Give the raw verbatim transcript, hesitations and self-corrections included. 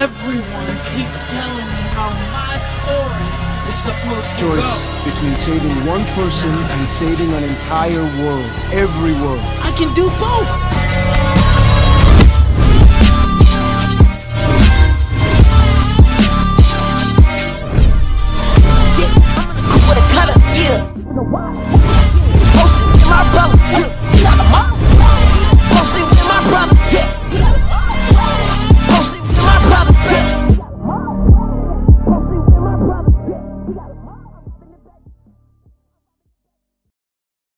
Everyone keeps telling me how my story is supposed to Choice go. between saving one person and saving an entire world. Every world. I can do both!